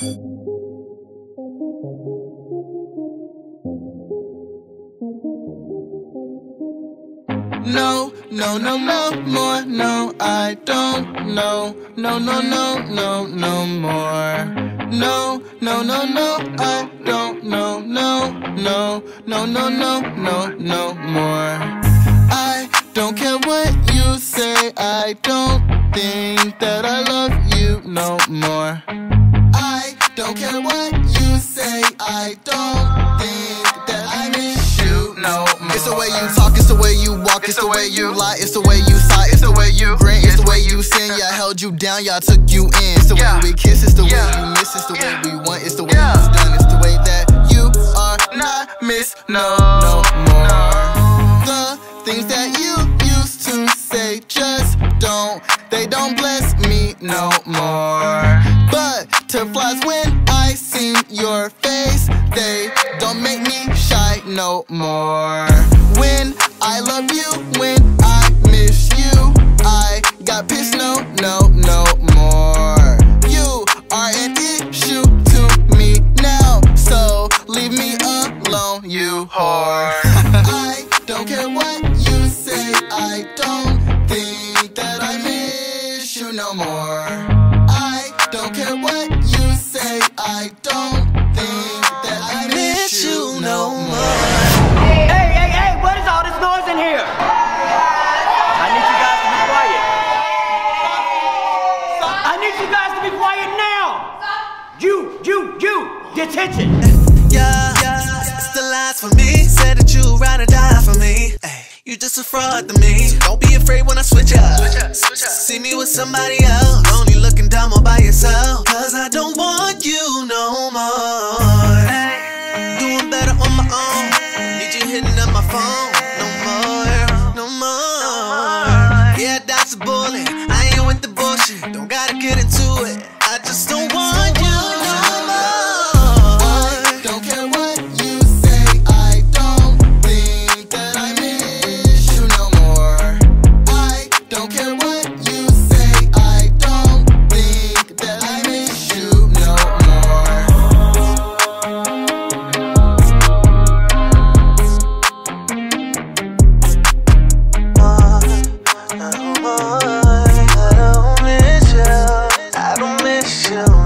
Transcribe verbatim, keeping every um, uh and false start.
No, no, no, no more. No, I don't. No, no, no, no, no, no more. No, no, no, no, I don't. No, no, no, no, no, no, no, no more. I don't care what you say. I don't think that I love you no more. I don't care what you say. I don't think that I miss you no more. It's the way you talk, it's the way you walk, it's the way you lie, it's the way you sigh, it's the way you grin, it's the way you sin. Yeah, I held you down, yeah, I took you in. It's the way we kiss, it's the way you miss, it's the way we want, it's the way it's done, it's the way that you are not miss no, no more. The things that you used to say just don't, they don't bless me no more. Butterflies when I see your face, they don't make me shy no more. When I love you, when I miss you, I got pissed no, no, no more. You are an issue to me now, so leave me alone, you whore. I don't care what you say, I don't think that I miss you no more. I don't care what you say, I don't think that I miss you no more. Hey, hey, hey, what is all this noise in here? I need you guys to be quiet. I need you guys to be quiet now. You, you, you, detention. Yeah, yeah, still lies for me. Said that you ride or die for me. Ay, you just a fraud to me. So don't be afraid when I switch up. Switch up, switch up. See me with somebody else. Only looking dumb all by yourself. Cause I don't want you no more. Ay, doing better on my own. Need you hitting up my phone. No more, no more. Yeah, that's a bullet. I ain't with the bullshit. Don't gotta get into it. I just don't want you no more. I don't care what you say, I don't think that I miss you no more. I don't care what you say, I don't think that I miss you no more. I don't miss you. I don't miss you.